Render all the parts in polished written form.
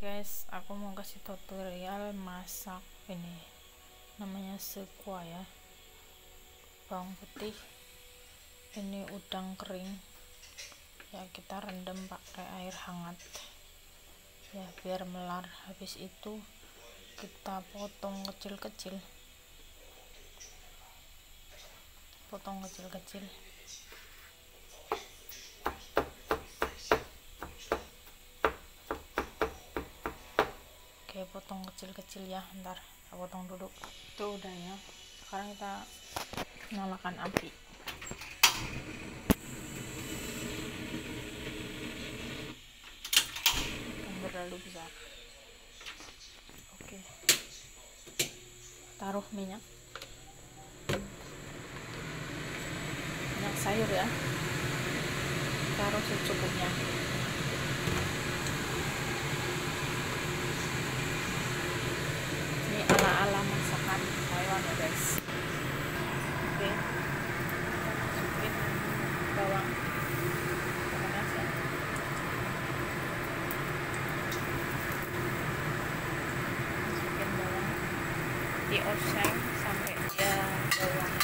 Guys, aku mau kasih tutorial masak ini, namanya sekwa ya. Bawang putih, ini udang kering ya, kita rendam pakai air hangat ya biar melar. Habis itu kita potong kecil-kecil, Oke, potong kecil-kecil ya, ntar kita potong dulu. Itu udah ya, sekarang kita nyalakan api. Yang terlalu besar. Oke, taruh minyak sayur ya, taruh secukupnya. Ini ala-ala masakan Taiwan ya guys. Oke, masukin bawang panas ya. Masukin bawang, dioseng sampai dia bawang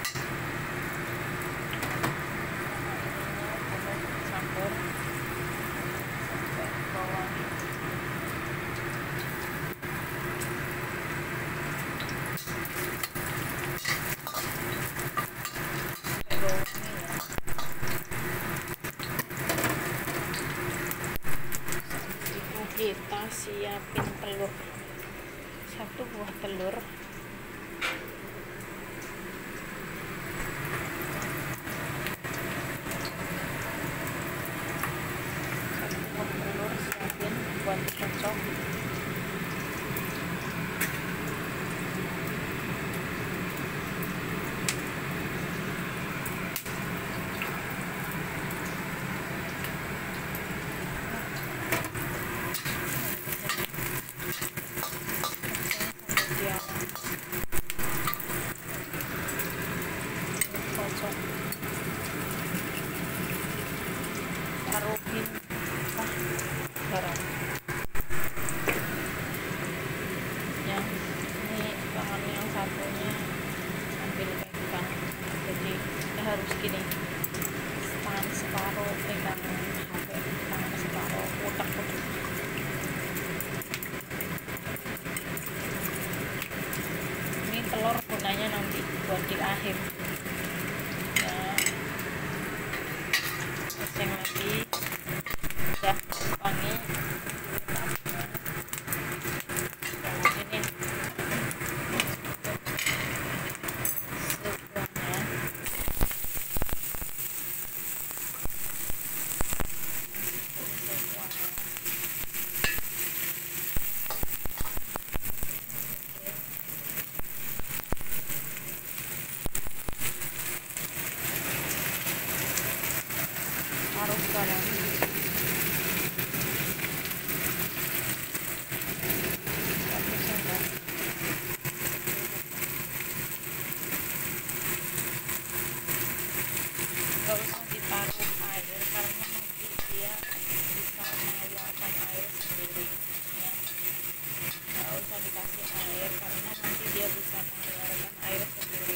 campur sampai bawang kita siapin telur, 1 buah telur. Siapin buat cocok. Taruhin garam ya. Ini bahan yang satunya ambil pegang, jadi kita harus gini, tangan separuh pegang HP, tangan separuh utak-utak. Ini telur gunanya nanti buat di akhir ya. Oseng lagi udah wangi. Ini sebuahnya taruh garam, nggak usah ditaruh air karena nanti dia bisa mengeluarkan air sendiri ya. Nggak usah dikasih air karena nanti dia bisa mengeluarkan air sendiri.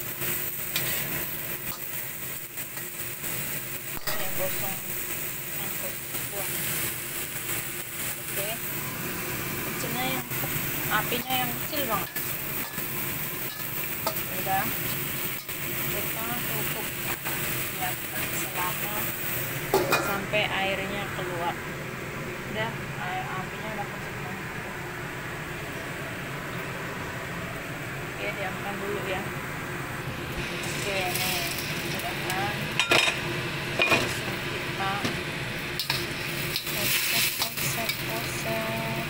Yang gosong angkut buah. Oke, kecilnya yang apinya yang kecil banget. Udah, kita tutup ya selama sampai airnya keluar. Udah, apinya udah kecil banget. Oke, diamkan dulu ya. Oke, nih udah kan, langsung kita kosek.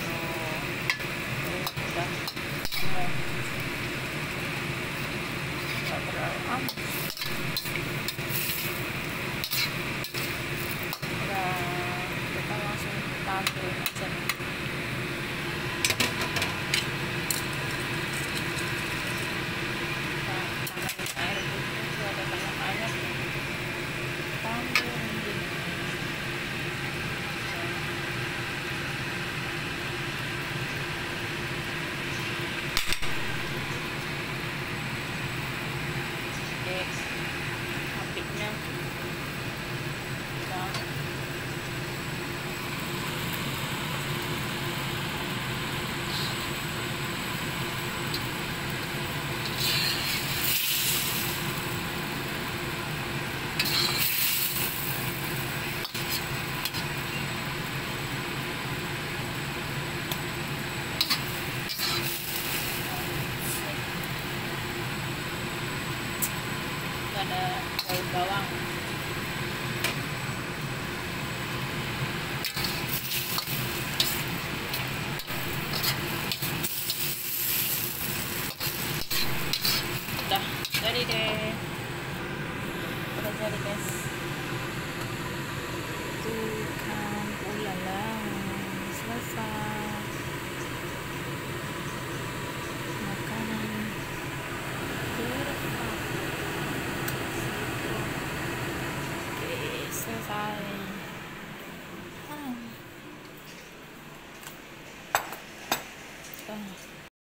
Udah nggak terlalu amat. Udah, kita langsung taruh aja nih. Kita tambahin air putih. ada daun bawang. Udah jadi deh, udah jadi guys. Tuh kan, ulala, selesai.